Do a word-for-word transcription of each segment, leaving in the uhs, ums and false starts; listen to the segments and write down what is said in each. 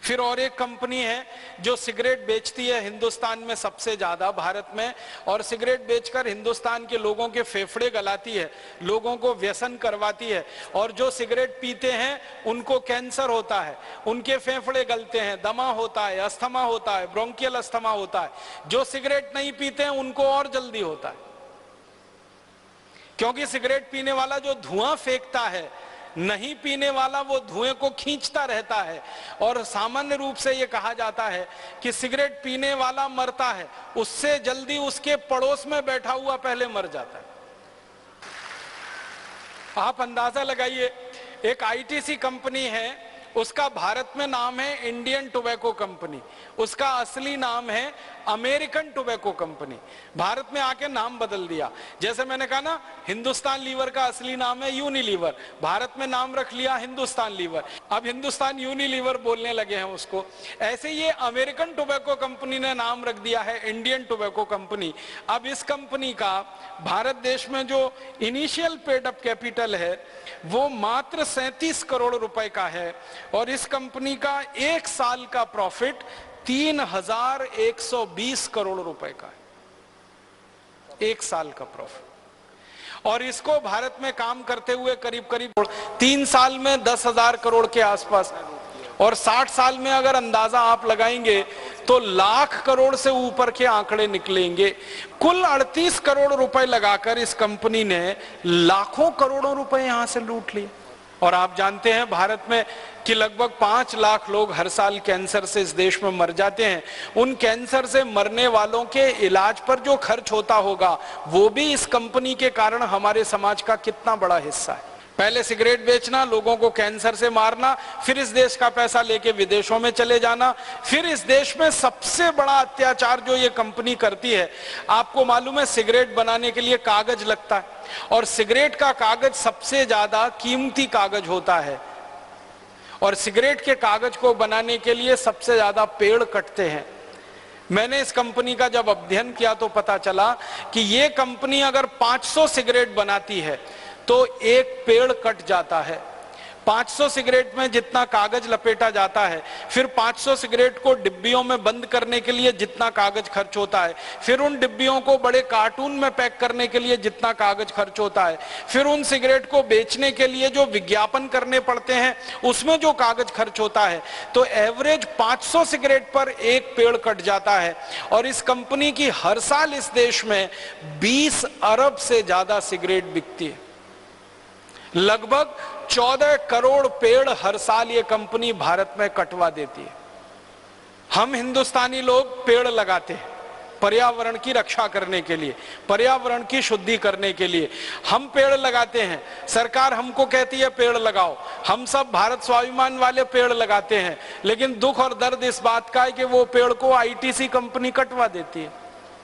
फिर और एक कंपनी है जो सिगरेट बेचती है हिंदुस्तान में सबसे ज्यादा भारत में, और सिगरेट बेचकर हिंदुस्तान के लोगों के फेफड़े गलाती है, लोगों को व्यसन करवाती है, और जो सिगरेट पीते हैं उनको कैंसर होता है, उनके फेफड़े गलते हैं, दमा होता है, अस्थमा होता है, ब्रोंकियल अस्थमा होता है। जो सिगरेट नहीं पीते हैं उनको और जल्दी होता है, क्योंकि सिगरेट पीने वाला जो धुआं फेंकता है, नहीं पीने वाला वो धुएं को खींचता रहता है। और सामान्य रूप से ये कहा जाता है कि सिगरेट पीने वाला मरता है, उससे जल्दी उसके पड़ोस में बैठा हुआ पहले मर जाता है। आप अंदाजा लगाइए, एक आईटीसी कंपनी है, उसका भारत में नाम है इंडियन टोबैको कंपनी, उसका असली नाम है अमेरिकन टोबैको कंपनी। भारत में आके नाम बदल दिया। जैसे मैंने कहा ना, हिंदुस्तान लीवर का असली नाम है यूनिलीवर, भारत में नाम रख लिया हिंदुस्तान लीवर, अब हिंदुस्तान यूनिलीवर बोलने लगे हैं उसको। ऐसे ये अमेरिकन टोबैको कंपनी ने नाम रख दिया है इंडियन टोबैको कंपनी। अब इस कंपनी का भारत देश में जो इनिशियल पेड अप कैपिटल है वो मात्र सैंतीस करोड़ रुपए का है, और इस कंपनी का एक साल का प्रॉफिट तीन हजार एक सौ बीस करोड़ रुपए का है, एक साल का प्रॉफिट। और इसको भारत में काम करते हुए करीब करीब तीन साल में दस हजार करोड़ के आसपास, और साठ साल में अगर अंदाजा आप लगाएंगे तो लाख करोड़ से ऊपर के आंकड़े निकलेंगे। कुल अड़तीस करोड़ रुपए लगाकर इस कंपनी ने लाखों करोड़ों रुपए यहां से लूट लिए। और आप जानते हैं भारत में कि लगभग पांच लाख लोग हर साल कैंसर से इस देश में मर जाते हैं। उन कैंसर से मरने वालों के इलाज पर जो खर्च होता होगा वो भी इस कंपनी के कारण हमारे समाज का कितना बड़ा हिस्सा है। पहले सिगरेट बेचना, लोगों को कैंसर से मारना, फिर इस देश का पैसा लेके विदेशों में चले जाना, फिर इस देश में सबसे बड़ा अत्याचार जो ये कंपनी करती है, आपको मालूम है सिगरेट बनाने के लिए कागज लगता है, और सिगरेट का कागज सबसे ज्यादा कीमती कागज होता है, और सिगरेट के कागज को बनाने के लिए सबसे ज्यादा पेड़ कटते हैं। मैंने इस कंपनी का जब अध्ययन किया तो पता चला कि ये कंपनी अगर पाँच सौ सिगरेट बनाती है तो एक पेड़ कट जाता है। पाँच सौ सिगरेट में जितना कागज लपेटा जाता है, फिर पाँच सौ सिगरेट को डिब्बियों में बंद करने के लिए जितना कागज खर्च होता है, फिर उन डिब्बियों को बड़े कार्टून में पैक करने के लिए जितना कागज खर्च होता है, फिर उन सिगरेट को बेचने के लिए जो विज्ञापन करने पड़ते हैं उसमें जो कागज खर्च होता है, तो एवरेज पाँच सौ सिगरेट पर एक पेड़ कट जाता है। और इस कंपनी की हर साल इस देश में बीस अरब से ज्यादा सिगरेट बिकती है। लगभग चौदह करोड़ पेड़ हर साल ये कंपनी भारत में कटवा देती है। हम हिंदुस्तानी लोग पेड़ लगाते हैं पर्यावरण की रक्षा करने के लिए, पर्यावरण की शुद्धि करने के लिए हम पेड़ लगाते हैं। सरकार हमको कहती है पेड़ लगाओ, हम सब भारत स्वाभिमान वाले पेड़ लगाते हैं, लेकिन दुख और दर्द इस बात का है कि वो पेड़ को आईटीसी कंपनी कटवा देती है।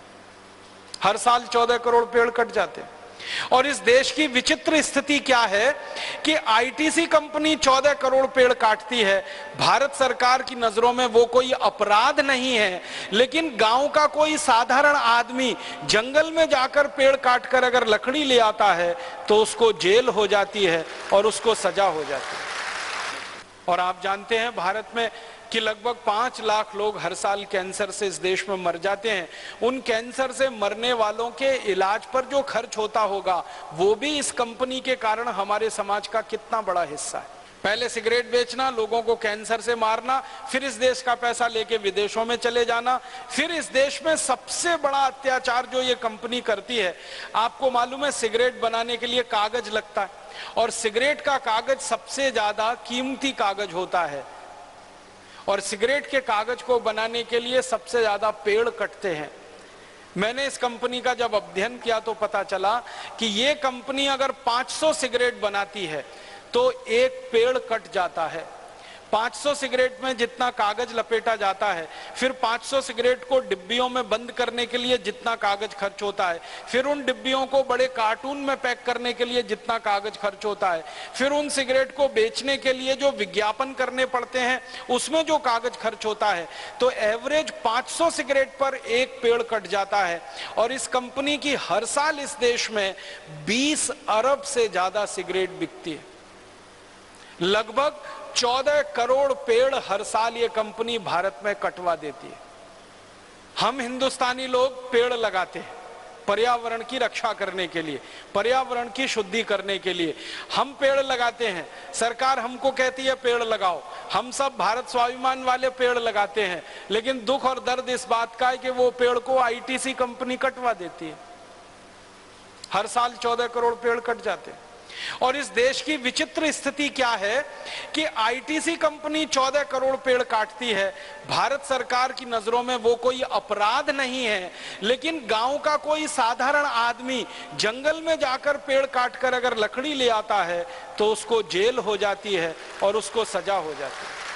हर साल चौदह करोड़ पेड़ कट जाते हैं। और इस देश की विचित्र स्थिति क्या है कि आईटीसी कंपनी चौदह करोड़ पेड़ काटती है, भारत सरकार की नजरों में वो कोई अपराध नहीं है, लेकिन गांव का कोई साधारण आदमी जंगल में जाकर पेड़ काटकर अगर लकड़ी ले आता है तो उसको जेल हो जाती है और उसको सजा हो जाती है। और आप जानते हैं भारत में कि लगभग पांच लाख लोग हर साल कैंसर से इस देश में मर जाते हैं। उन कैंसर से मरने वालों के इलाज पर जो खर्च होता होगा वो भी इस कंपनी के कारण हमारे समाज का कितना बड़ा हिस्सा है। पहले सिगरेट बेचना, लोगों को कैंसर से मारना, फिर इस देश का पैसा लेके विदेशों में चले जाना, फिर इस देश में सबसे बड़ा अत्याचार जो ये कंपनी करती है, आपको मालूम है सिगरेट बनाने के लिए कागज लगता है, और सिगरेट का कागज सबसे ज्यादा कीमती कागज होता है, और सिगरेट के कागज को बनाने के लिए सबसे ज्यादा पेड़ कटते हैं। मैंने इस कंपनी का जब अध्ययन किया तो पता चला कि ये कंपनी अगर पाँच सौ सिगरेट बनाती है तो एक पेड़ कट जाता है। पाँच सौ सिगरेट में जितना कागज लपेटा जाता है, फिर पाँच सौ सिगरेट को डिब्बियों में बंद करने के लिए जितना कागज खर्च होता है, फिर उन डिब्बियों को बड़े कार्टून में पैक करने के लिए जितना कागज खर्च होता है, फिर उन सिगरेट को बेचने के लिए जो विज्ञापन करने पड़ते हैं उसमें जो कागज खर्च होता है, तो एवरेज पाँच सौ सिगरेट पर एक पेड़ कट जाता है। और इस कंपनी की हर साल इस देश में बीस अरब से ज्यादा सिगरेट बिकती है। लगभग चौदह करोड़ पेड़ हर साल ये कंपनी भारत में कटवा देती है। हम हिंदुस्तानी लोग पेड़ लगाते हैं पर्यावरण की रक्षा करने के लिए, पर्यावरण की शुद्धि करने के लिए हम पेड़ लगाते हैं। सरकार हमको कहती है पेड़ लगाओ, हम सब भारत स्वाभिमान वाले पेड़ लगाते हैं, लेकिन दुख और दर्द इस बात का है कि वो पेड़ को आईटीसी कंपनी कटवा देती है। हर साल चौदह करोड़ पेड़ कट जाते हैं। और इस देश की विचित्र स्थिति क्या है कि आईटीसी कंपनी चौदह करोड़ पेड़ काटती है। भारत सरकार की नजरों में वो कोई अपराध नहीं है, लेकिन गांव का कोई साधारण आदमी जंगल में जाकर पेड़ काटकर अगर लकड़ी ले आता है तो उसको जेल हो जाती है और उसको सजा हो जाती है।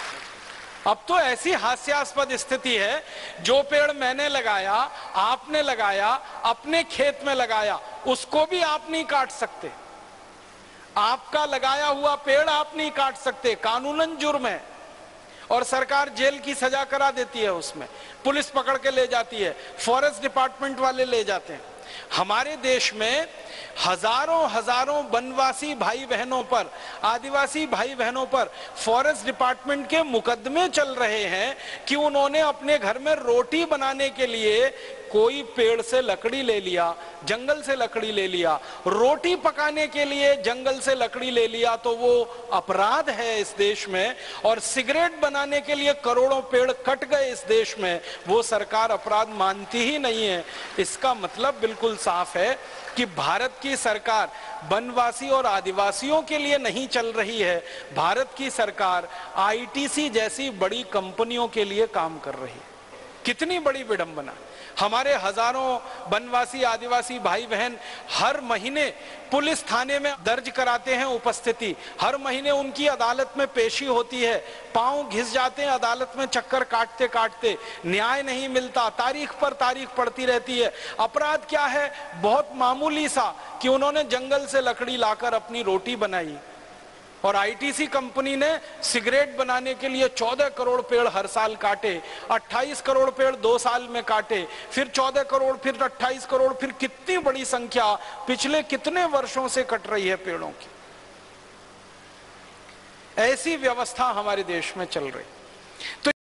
अब तो ऐसी हास्यास्पद स्थिति है, जो पेड़ मैंने लगाया, आपने लगाया, अपने खेत में लगाया, उसको भी आप नहीं काट सकते। आपका लगाया हुआ पेड़ आप नहीं काट सकते, कानूनन जुर्म है और सरकार जेल की सजा करा देती है, उसमें पुलिस पकड़ के ले जाती है, फॉरेस्ट डिपार्टमेंट वाले ले जाते हैं। हमारे देश में हजारों हजारों वनवासी भाई बहनों पर, आदिवासी भाई बहनों पर फॉरेस्ट डिपार्टमेंट के मुकदमे चल रहे हैं कि उन्होंने अपने घर में रोटी बनाने के लिए कोई पेड़ से लकड़ी ले लिया, जंगल से लकड़ी ले लिया, रोटी पकाने के लिए जंगल से लकड़ी ले लिया, तो वो अपराध है इस देश में। और सिगरेट बनाने के लिए करोड़ों पेड़ कट गए इस देश में, वो सरकार अपराध मानती ही नहीं है। इसका मतलब बिल्कुल साफ है कि भारत की सरकार वनवासी और आदिवासियों के लिए नहीं चल रही है, भारत की सरकार आईटीसी जैसी बड़ी कंपनियों के लिए काम कर रही है। कितनी बड़ी विडंबना। हमारे हजारों वनवासी आदिवासी भाई बहन हर महीने पुलिस थाने में दर्ज कराते हैं उपस्थिति, हर महीने उनकी अदालत में पेशी होती है, पांव घिस जाते हैं अदालत में चक्कर काटते काटते, न्याय नहीं मिलता, तारीख पर तारीख पड़ती रहती है। अपराध क्या है? बहुत मामूली सा कि उन्होंने जंगल से लकड़ी लाकर अपनी रोटी बनाई। और आईटीसी कंपनी ने सिगरेट बनाने के लिए चौदह करोड़ पेड़ हर साल काटे, अट्ठाईस करोड़ पेड़ दो साल में काटे, फिर चौदह करोड़, फिर अट्ठाईस करोड़, फिर कितनी बड़ी संख्या पिछले कितने वर्षों से कट रही है पेड़ों की। ऐसी व्यवस्था हमारे देश में चल रही। तो